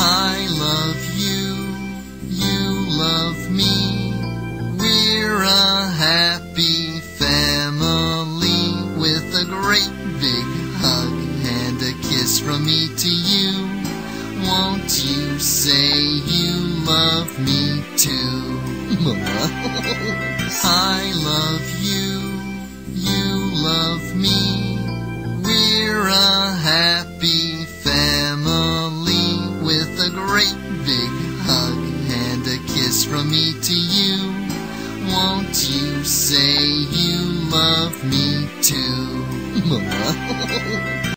I love you, you love me. We're a happy family with a great big hug and a kiss from me to you. Won't you say you love me too? I love you, you love me. We're a happy family with a great big hug and a kiss from me to you. Won't you say you love me too?